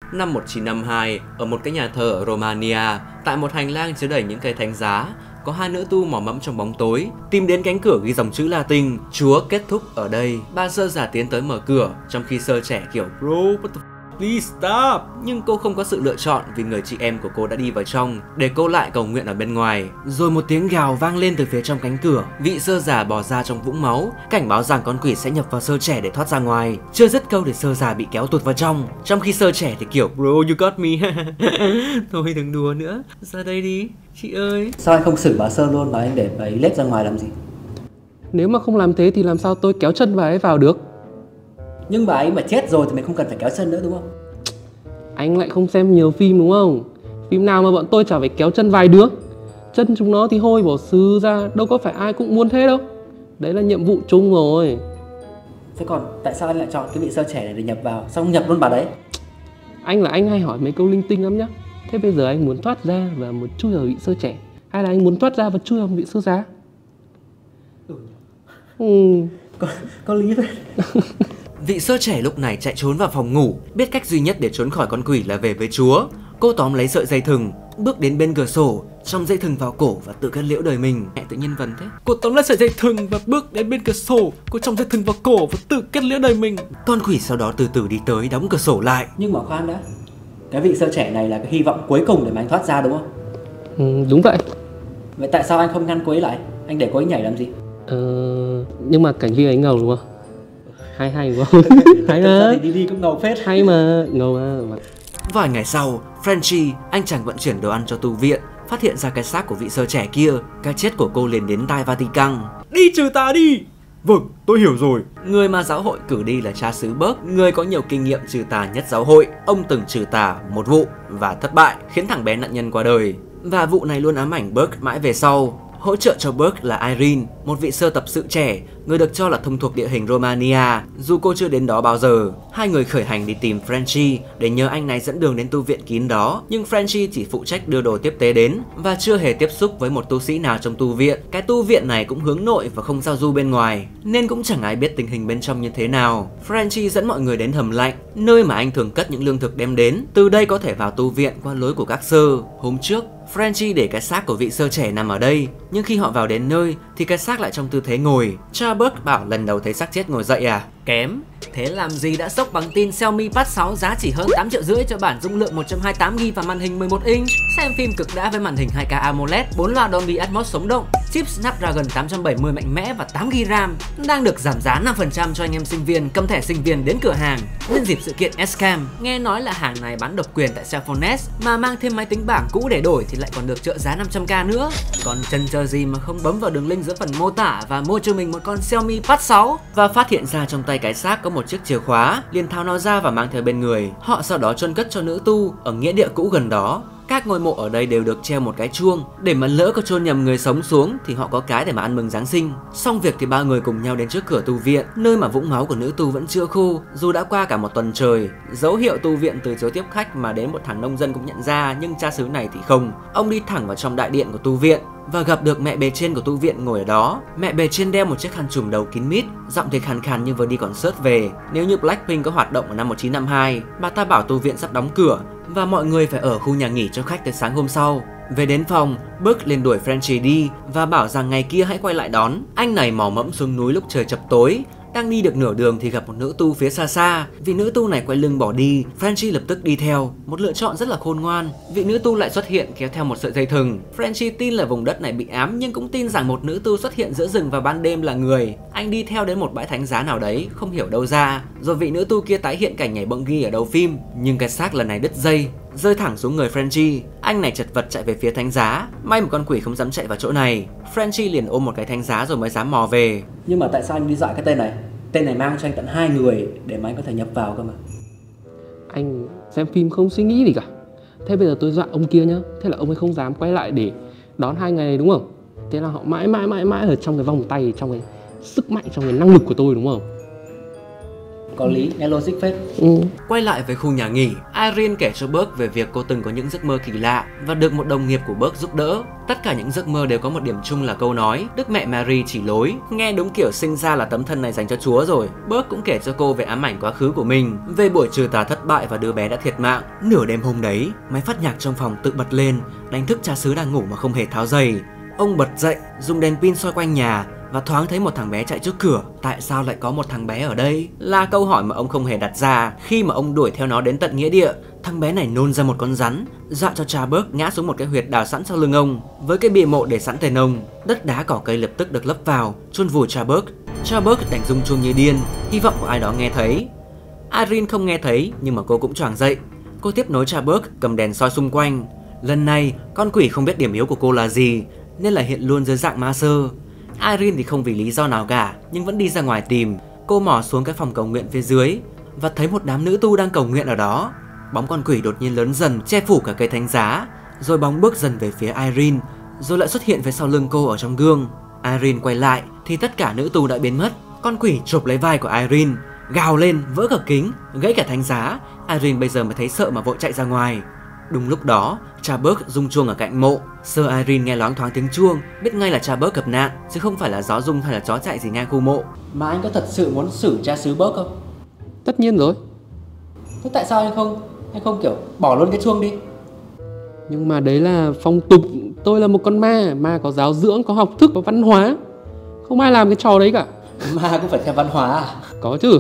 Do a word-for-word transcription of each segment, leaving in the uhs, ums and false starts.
Năm một nghìn chín trăm năm mươi hai, ở một cái nhà thờ ở Romania, tại một hành lang chứa đầy những cây thánh giá, có hai nữ tu mò mẫm trong bóng tối, tìm đến cánh cửa ghi dòng chữ Latin, Chúa kết thúc ở đây. Bà sơ giả tiến tới mở cửa, trong khi sơ trẻ kiểu bro, what the f- please stop. Nhưng cô không có sự lựa chọn vì người chị em của cô đã đi vào trong, để cô lại cầu nguyện ở bên ngoài. Rồi một tiếng gào vang lên từ phía trong cánh cửa, vị sơ giả bò ra trong vũng máu, cảnh báo rằng con quỷ sẽ nhập vào sơ trẻ để thoát ra ngoài. Chưa dứt câu thì sơ giả bị kéo tụt vào trong, trong khi sơ trẻ thì kiểu bro you got me. Thôi đừng đùa nữa, ra đây đi, chị ơi. Sao anh không xử bà sơ luôn mà anh để bà ấy lết ra ngoài làm gì? Nếu mà không làm thế thì làm sao tôi kéo chân bà ấy vào được? Nhưng bà ấy mà chết rồi thì mình không cần phải kéo chân nữa đúng không? Anh lại không xem nhiều phim đúng không? Phim nào mà bọn tôi chả phải kéo chân vài đứa. Chân chúng nó thì hôi bỏ xứ ra, đâu có phải ai cũng muốn thế đâu. Đấy là nhiệm vụ chung rồi. Thế còn tại sao anh lại chọn cái vị sơ trẻ này để nhập vào? Sao không nhập luôn bà đấy? Anh là anh hay hỏi mấy câu linh tinh lắm nhá. Thế bây giờ anh muốn thoát ra và một chui vào vị sơ trẻ, hay là anh muốn thoát ra và chui vào vị sơ giá? Ừ. Ừ. Có, có lý vậy. Vị sơ trẻ lúc này chạy trốn vào phòng ngủ, biết cách duy nhất để trốn khỏi con quỷ là về với Chúa. Cô tóm lấy sợi dây thừng, bước đến bên cửa sổ, trong dây thừng vào cổ và tự kết liễu đời mình. Mẹ tự nhiên vần thế. Cô tóm lấy sợi dây thừng và bước đến bên cửa sổ, cô trong dây thừng vào cổ và tự kết liễu đời mình. Con quỷ sau đó từ từ đi tới đóng cửa sổ lại. Nhưng mà khoan đã, cái vị sơ trẻ này là cái hy vọng cuối cùng để mà anh thoát ra đúng không? Ừ, đúng vậy. Vậy tại sao anh không ngăn cô ấy lại? Anh để cô ấy nhảy làm gì? Ờ, nhưng mà cảnh vi ấy ngầu đúng không? Hay hay đúng không? Hay mà. Thì đi đi cũng ngầu phết. Hay mà, ngầu mà. Vài ngày sau, Frenchy, anh chàng vận chuyển đồ ăn cho tu viện, phát hiện ra cái xác của vị sơ trẻ kia. Cái chết của cô liền đến tai Vatican. Đi trừ tà đi! Vâng, tôi hiểu rồi. Người mà giáo hội cử đi là cha xứ Burke, người có nhiều kinh nghiệm trừ tà nhất giáo hội. Ông từng trừ tà một vụ và thất bại, khiến thằng bé nạn nhân qua đời. Và vụ này luôn ám ảnh Burke mãi về sau. Hỗ trợ cho Burke là Irene, một vị sơ tập sự trẻ, người được cho là thông thuộc địa hình Romania, dù cô chưa đến đó bao giờ. Hai người khởi hành đi tìm Frenchy để nhờ anh này dẫn đường đến tu viện kín đó, nhưng Frenchy chỉ phụ trách đưa đồ tiếp tế đến và chưa hề tiếp xúc với một tu sĩ nào trong tu viện. Cái tu viện này cũng hướng nội và không giao du bên ngoài, nên cũng chẳng ai biết tình hình bên trong như thế nào. Frenchy dẫn mọi người đến hầm lạnh, nơi mà anh thường cất những lương thực đem đến, từ đây có thể vào tu viện qua lối của các sơ. Hôm trước, Frenchy để cái xác của vị sơ trẻ nằm ở đây, nhưng khi họ vào đến nơi thì cái xác lại trong tư thế ngồi. Cha Burke bảo lần đầu thấy xác chết ngồi dậy à? Kém. Thế làm gì đã sốc bằng tin Xiaomi Pad sáu giá chỉ hơn tám triệu rưỡi cho bản dung lượng một trăm hai mươi tám gi-ga-bai và màn hình mười một inch. Xem phim cực đã với màn hình hai K AMOLED, bốn loa Dolby Atmos sống động, chip Snapdragon tám trăm bảy mươi mạnh mẽ và tám gi-ga-bai RAM. Đang được giảm giá năm phần trăm cho anh em sinh viên cầm thẻ sinh viên đến cửa hàng nhân dịp sự kiện S-Cam. Nghe nói là hàng này bán độc quyền tại Cellphone, mà mang thêm máy tính bảng cũ để đổi thì lại còn được trợ giá năm trăm k nữa. Còn chần chờ gì mà không bấm vào đường link giữa phần mô tả và mua cho mình một con Xiaomi Pad sáu. Và phát hiện ra trong tay cái xác có một chiếc chìa khóa, liền tháo nó ra và mang theo bên người. Họ sau đó chôn cất cho nữ tu ở nghĩa địa cũ gần đó. Các ngôi mộ ở đây đều được treo một cái chuông, để mà lỡ có chôn nhầm người sống xuống thì họ có cái để mà ăn mừng Giáng sinh. Xong việc thì ba người cùng nhau đến trước cửa tu viện, nơi mà vũng máu của nữ tu vẫn chưa khô, dù đã qua cả một tuần trời. Dấu hiệu tu viện từ chối tiếp khách mà đến một thằng nông dân cũng nhận ra, nhưng cha xứ này thì không. Ông đi thẳng vào trong đại điện của tu viện và gặp được mẹ bề trên của tu viện ngồi ở đó. Mẹ bề trên đeo một chiếc khăn trùm đầu kín mít, giọng thì khàn khàn như vừa đi concert về. Nếu như Blackpink có hoạt động ở năm một nghìn chín trăm năm mươi hai, bà ta bảo tu viện sắp đóng cửa và mọi người phải ở khu nhà nghỉ cho khách tới sáng hôm sau. Về đến phòng, Burke liền đuổi Frenchy đi và bảo rằng ngày kia hãy quay lại đón. Anh này mò mẫm xuống núi lúc trời chập tối. Đang đi được nửa đường thì gặp một nữ tu phía xa xa. Vị nữ tu này quay lưng bỏ đi, Frenchy lập tức đi theo, một lựa chọn rất là khôn ngoan. Vị nữ tu lại xuất hiện kéo theo một sợi dây thừng. Frenchy tin là vùng đất này bị ám, nhưng cũng tin rằng một nữ tu xuất hiện giữa rừng vào ban đêm là người. Anh đi theo đến một bãi thánh giá nào đấy, không hiểu đâu ra. Rồi vị nữ tu kia tái hiện cảnh nhảy bungee ghi ở đầu phim, nhưng cái xác lần này đứt dây, rơi thẳng xuống người Frenchy. Anh này chật vật chạy về phía thánh giá, may một con quỷ không dám chạy vào chỗ này. Frenchy liền ôm một cái thánh giá rồi mới dám mò về. Nhưng mà tại sao anh đi dọa cái tên này? Tên này mang cho anh tận hai người để mà anh có thể nhập vào cơ mà. Anh xem phim không suy nghĩ gì cả. Thế bây giờ tôi dọa ông kia nhá, thế là ông ấy không dám quay lại để đón hai ngày này đúng không? Thế là họ mãi mãi mãi mãi ở trong cái vòng tay, trong cái sức mạnh, trong cái năng lực của tôi đúng không? có lý, nghe logic phết. Ừ. Quay lại với khu nhà nghỉ, Irene kể cho Burke về việc cô từng có những giấc mơ kỳ lạ và được một đồng nghiệp của Burke giúp đỡ. Tất cả những giấc mơ đều có một điểm chung là câu nói Đức Mẹ Mary chỉ lối. Nghe đúng kiểu sinh ra là tấm thân này dành cho Chúa rồi. Burke cũng kể cho cô về ám ảnh quá khứ của mình, về buổi trừ tà thất bại và đứa bé đã thiệt mạng. Nửa đêm hôm đấy, máy phát nhạc trong phòng tự bật lên, đánh thức cha xứ đang ngủ mà không hề tháo giày. Ông bật dậy, dùng đèn pin soi quanh nhà và thoáng thấy một thằng bé chạy trước cửa. Tại sao lại có một thằng bé ở đây? Là câu hỏi mà ông không hề đặt ra. Khi mà ông đuổi theo nó đến tận nghĩa địa, thằng bé này nôn ra một con rắn, dọa cho cha Burke ngã xuống một cái huyệt đào sẵn sau lưng ông, với cái bia mộ để sẵn tên ông. Đất đá cỏ cây lập tức được lấp vào, chôn vùi cha Burke. Cha Burke đánh rung chuông như điên, hy vọng có ai đó nghe thấy. Irene không nghe thấy nhưng mà cô cũng choàng dậy. Cô tiếp nối cha Burke cầm đèn soi xung quanh. Lần này con quỷ không biết điểm yếu của cô là gì nên là hiện luôn dưới dạng ma sơ. Irene thì không vì lý do nào cả nhưng vẫn đi ra ngoài tìm. Cô mò xuống cái phòng cầu nguyện phía dưới và thấy một đám nữ tu đang cầu nguyện ở đó. Bóng con quỷ đột nhiên lớn dần, che phủ cả cây thánh giá, rồi bóng bước dần về phía Irene, rồi lại xuất hiện phía sau lưng cô ở trong gương. Irene quay lại thì tất cả nữ tu đã biến mất. Con quỷ chộp lấy vai của Irene, gào lên vỡ cả kính, gãy cả thánh giá. Irene bây giờ mới thấy sợ mà vội chạy ra ngoài. Đúng lúc đó, cha Burke rung chuông ở cạnh mộ. Sir Irene nghe loáng thoáng tiếng chuông, biết ngay là cha Burke gặp nạn, chứ không phải là gió rung hay là chó chạy gì ngang khu mộ. Mà anh có thật sự muốn xử cha xứ Burke không? Tất nhiên rồi. Thế tại sao anh không anh không kiểu bỏ luôn cái chuông đi? Nhưng mà đấy là phong tục. Tôi là một con ma, ma có giáo dưỡng, có học thức, có văn hóa. Không ai làm cái trò đấy cả. Ma cũng phải theo văn hóa à? Có chứ.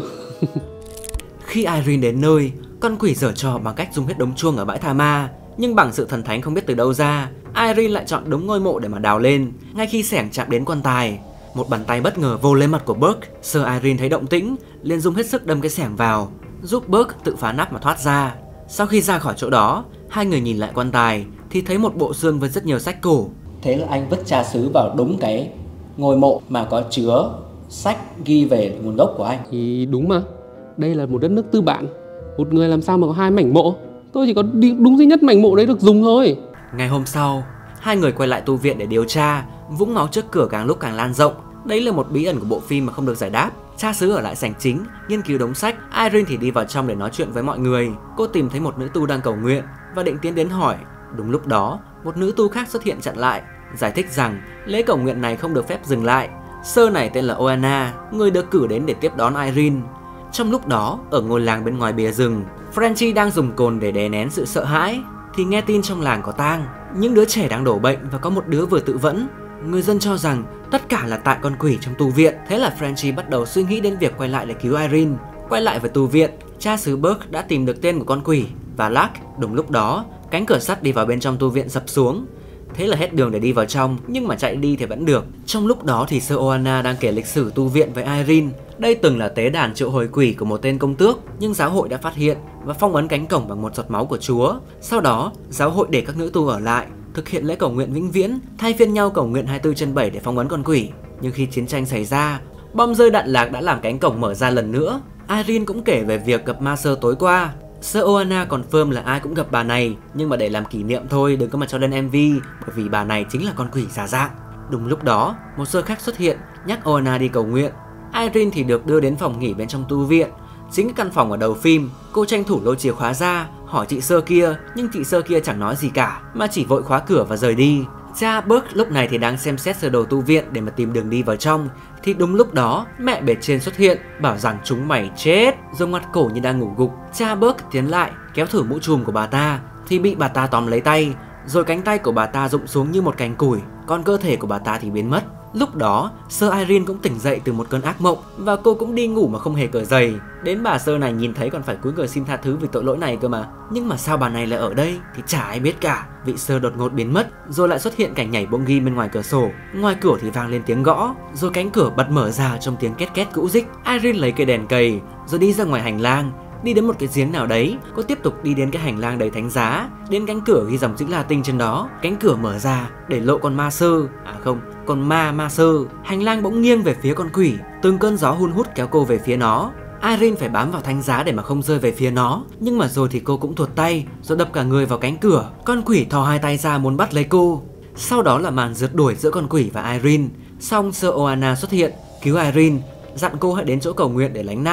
Khi Irene đến nơi, con quỷ giở trò bằng cách dùng hết đống chuông ở bãi tha ma. Nhưng bằng sự thần thánh không biết từ đâu ra, Irene lại chọn đống ngôi mộ để mà đào lên. Ngay khi xẻng chạm đến quan tài, một bàn tay bất ngờ vô lên mặt của Burke. Sir Irene thấy động tĩnh, liền dùng hết sức đâm cái xẻng vào, giúp Burke tự phá nắp mà thoát ra. Sau khi ra khỏi chỗ đó, hai người nhìn lại quan tài thì thấy một bộ xương với rất nhiều sách cổ. Thế là anh vứt cha xứ vào đúng cái ngôi mộ mà có chứa sách ghi về nguồn gốc của anh. Thì đúng mà, đây là một đất nước tư bản, một người làm sao mà có hai mảnh mộ. Tôi chỉ có đi đúng duy nhất mảnh mộ đấy được dùng thôi. Ngày hôm sau, hai người quay lại tu viện để điều tra. Vũng máu trước cửa càng lúc càng lan rộng. Đấy là một bí ẩn của bộ phim mà không được giải đáp. Cha xứ ở lại sảnh chính, nghiên cứu đống sách. Irene thì đi vào trong để nói chuyện với mọi người. Cô tìm thấy một nữ tu đang cầu nguyện và định tiến đến hỏi. Đúng lúc đó, một nữ tu khác xuất hiện chặn lại, giải thích rằng lễ cầu nguyện này không được phép dừng lại. Sơ này tên là Oana, người được cử đến để tiếp đón Irene. Trong lúc đó, ở ngôi làng bên ngoài bìa rừng, Frenchie đang dùng cồn để đè nén sự sợ hãi thì nghe tin trong làng có tang. Những đứa trẻ đang đổ bệnh và có một đứa vừa tự vẫn. Người dân cho rằng tất cả là tại con quỷ trong tu viện. Thế là Frenchie bắt đầu suy nghĩ đến việc quay lại để cứu Irene. Quay lại với tu viện, cha xứ Burke đã tìm được tên của con quỷ và Lark. Đúng lúc đó, cánh cửa sắt đi vào bên trong tu viện sập xuống. Thế là hết đường để đi vào trong, nhưng mà chạy đi thì vẫn được. Trong lúc đó thì Sir Oana đang kể lịch sử tu viện với Irene. Đây từng là tế đàn triệu hồi quỷ của một tên công tước, nhưng giáo hội đã phát hiện và phong ấn cánh cổng bằng một giọt máu của Chúa. Sau đó, giáo hội để các nữ tu ở lại, thực hiện lễ cầu nguyện vĩnh viễn, thay phiên nhau cầu nguyện hai mươi bốn trên bảy để phong ấn con quỷ. Nhưng khi chiến tranh xảy ra, bom rơi đạn lạc đã làm cánh cổng mở ra lần nữa. Irene cũng kể về việc gặp ma sơ tối qua. Sir Oana confirm là ai cũng gặp bà này, nhưng mà để làm kỷ niệm thôi, đừng có mà cho lên em vê, bởi vì bà này chính là con quỷ giả dạng. Đúng lúc đó, một sơ khách xuất hiện, nhắc Oana đi cầu nguyện. Irene thì được đưa đến phòng nghỉ bên trong tu viện. Chính cái căn phòng ở đầu phim, cô tranh thủ lôi chìa khóa ra, hỏi chị sơ kia, nhưng chị sơ kia chẳng nói gì cả, mà chỉ vội khóa cửa và rời đi. Cha Burke lúc này thì đang xem xét sơ đồ tu viện để mà tìm đường đi vào trong. Thì đúng lúc đó, mẹ bề trên xuất hiện, bảo rằng chúng mày chết, rồi ngoặt cổ như đang ngủ gục. Cha Burke tiến lại, kéo thử mũ trùm của bà ta, thì bị bà ta tóm lấy tay, rồi cánh tay của bà ta rụng xuống như một cành củi, còn cơ thể của bà ta thì biến mất. Lúc đó, Sir Irene cũng tỉnh dậy từ một cơn ác mộng và cô cũng đi ngủ mà không hề cởi giày. Đến bà Sir này nhìn thấy còn phải cúi người xin tha thứ vì tội lỗi này cơ mà. Nhưng mà sao bà này lại ở đây thì chả ai biết cả. Vị Sir đột ngột biến mất, rồi lại xuất hiện cảnh nhảy bông ghi bên ngoài cửa sổ. Ngoài cửa thì vang lên tiếng gõ, rồi cánh cửa bật mở ra trong tiếng két két cũ rích. Irene lấy cây đèn cầy, rồi đi ra ngoài hành lang. Đi đến một cái giếng nào đấy, cô tiếp tục đi đến cái hành lang đầy thánh giá, đến cánh cửa ghi dòng chữ Latin trên đó. Cánh cửa mở ra để lộ con ma sơ, à không, con ma ma sơ. Hành lang bỗng nghiêng về phía con quỷ, từng cơn gió hun hút kéo cô về phía nó. Irene phải bám vào thánh giá để mà không rơi về phía nó, nhưng mà rồi thì cô cũng tuột tay, rồi đập cả người vào cánh cửa. Con quỷ thò hai tay ra muốn bắt lấy cô. Sau đó là màn rượt đuổi giữa con quỷ và Irene. Xong Sir Oana xuất hiện, cứu Irene, dặn cô hãy đến chỗ cầu nguyện để lánh nạn.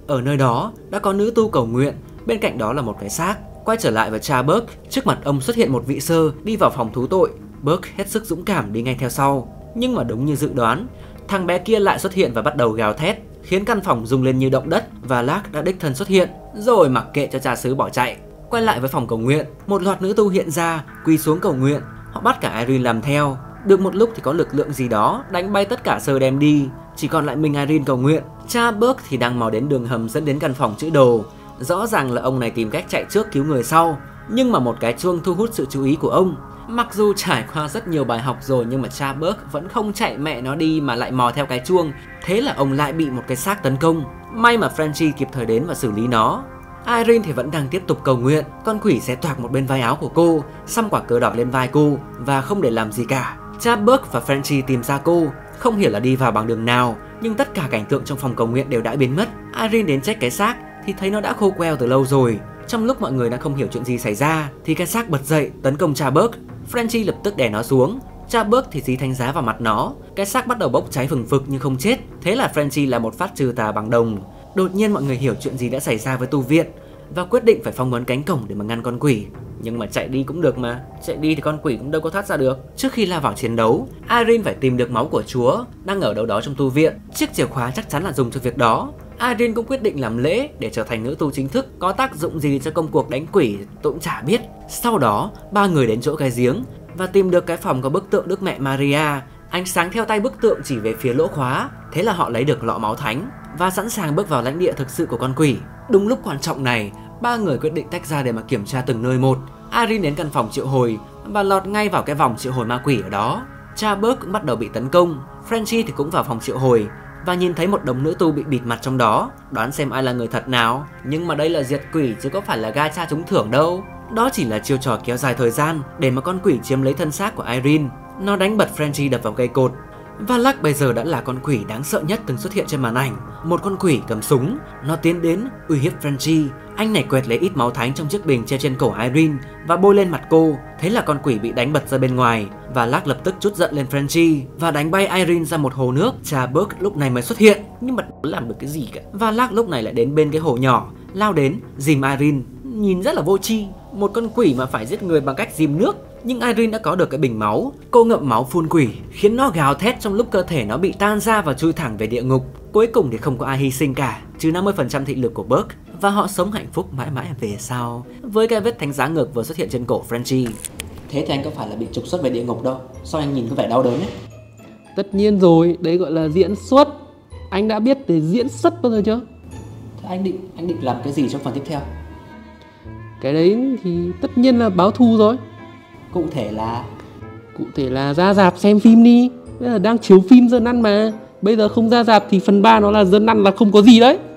Ở nơi đó đã có nữ tu cầu nguyện, bên cạnh đó là một cái xác. Quay trở lại với cha Burke, trước mặt ông xuất hiện một vị sơ đi vào phòng thú tội. Burke hết sức dũng cảm đi ngay theo sau. Nhưng mà đúng như dự đoán, thằng bé kia lại xuất hiện và bắt đầu gào thét, khiến căn phòng rung lên như động đất và Lark đã đích thân xuất hiện, rồi mặc kệ cho cha xứ bỏ chạy. Quay lại với phòng cầu nguyện, một loạt nữ tu hiện ra, quỳ xuống cầu nguyện. Họ bắt cả Irene làm theo. Được một lúc thì có lực lượng gì đó đánh bay tất cả sơ đem đi, chỉ còn lại mình Irene cầu nguyện. Cha Burke thì đang mò đến đường hầm dẫn đến căn phòng chữ đồ. Rõ ràng là ông này tìm cách chạy trước cứu người sau, nhưng mà một cái chuông thu hút sự chú ý của ông. Mặc dù trải qua rất nhiều bài học rồi nhưng mà cha Burke vẫn không chạy mẹ nó đi mà lại mò theo cái chuông. Thế là ông lại bị một cái xác tấn công. May mà Frenchie kịp thời đến và xử lý nó. Irene thì vẫn đang tiếp tục cầu nguyện. Con quỷ xé toạc một bên vai áo của cô, xăm quả cờ đỏ lên vai cô và không để làm gì cả. Cha Burke và Frenchie tìm ra cô, không hiểu là đi vào bằng đường nào, nhưng tất cả cảnh tượng trong phòng cầu nguyện đều đã biến mất. Irene đến check cái xác thì thấy nó đã khô queo từ lâu rồi. Trong lúc mọi người đang không hiểu chuyện gì xảy ra thì cái xác bật dậy tấn công cha Burke. Frenchie lập tức đè nó xuống. Cha Burke thì dí thanh giá vào mặt nó. Cái xác bắt đầu bốc cháy phừng phực nhưng không chết. Thế là Frenchie là một phát trừ tà bằng đồng. Đột nhiên mọi người hiểu chuyện gì đã xảy ra với tu viện và quyết định phải phong ấn cánh cổng để mà ngăn con quỷ. Nhưng mà chạy đi cũng được mà, chạy đi thì con quỷ cũng đâu có thoát ra được. Trước khi lao vào chiến đấu, Irene phải tìm được máu của Chúa đang ở đâu đó trong tu viện. Chiếc chìa khóa chắc chắn là dùng cho việc đó. Irene cũng quyết định làm lễ để trở thành nữ tu chính thức. Có tác dụng gì cho công cuộc đánh quỷ tôi cũng chả biết. Sau đó, ba người đến chỗ cái giếng và tìm được cái phòng có bức tượng Đức Mẹ Maria. Ánh sáng theo tay bức tượng chỉ về phía lỗ khóa. Thế là họ lấy được lọ máu thánh và sẵn sàng bước vào lãnh địa thực sự của con quỷ. Đúng lúc quan trọng này, ba người quyết định tách ra để mà kiểm tra từng nơi một. Irene đến căn phòng triệu hồi và lọt ngay vào cái vòng triệu hồi ma quỷ ở đó. Cha Burke cũng bắt đầu bị tấn công. Frenchie thì cũng vào phòng triệu hồi và nhìn thấy một đống nữ tu bị bịt mặt trong đó. Đoán xem ai là người thật nào. Nhưng mà đây là diệt quỷ chứ có phải là gacha trúng thưởng đâu. Đó chỉ là chiêu trò kéo dài thời gian để mà con quỷ chiếm lấy thân xác của Irene. Nó đánh bật Frenchie đập vào cây cột. Và Lark bây giờ đã là con quỷ đáng sợ nhất từng xuất hiện trên màn ảnh. Một con quỷ cầm súng. Nó tiến đến uy hiếp Frenchie. Anh này quẹt lấy ít máu thánh trong chiếc bình treo trên cổ Irene và bôi lên mặt cô. Thế là con quỷ bị đánh bật ra bên ngoài. Và Lark lập tức trút giận lên Frenchie và đánh bay Irene ra một hồ nước. Cha Burke lúc này mới xuất hiện, nhưng mà không làm được cái gì cả. Và Lark lúc này lại đến bên cái hồ nhỏ, lao đến dìm Irene. Nhìn rất là vô tri. Một con quỷ mà phải giết người bằng cách dìm nước. Nhưng Irene đã có được cái bình máu. Cô ngậm máu phun quỷ, khiến nó gào thét trong lúc cơ thể nó bị tan ra và chui thẳng về địa ngục. Cuối cùng thì không có ai hy sinh cả, trừ năm mươi phần trăm thị lực của Burke. Và họ sống hạnh phúc mãi mãi về sau, với cái vết thánh giá ngược vừa xuất hiện trên cổ Frenchie. Thế thì anh có phải là bị trục xuất về địa ngục đâu. Sao anh nhìn có vẻ đau đớn ấy? Tất nhiên rồi, đấy gọi là diễn xuất. Anh đã biết về diễn xuất bao giờ chưa? Thế anh định anh định làm cái gì trong phần tiếp theo? Cái đấy thì tất nhiên là báo thù rồi. Cụ thể là Cụ thể là ra rạp xem phim đi. Bây giờ đang chiếu phim dân ăn mà. Bây giờ không ra rạp thì phần ba nó là dân ăn là không có gì đấy.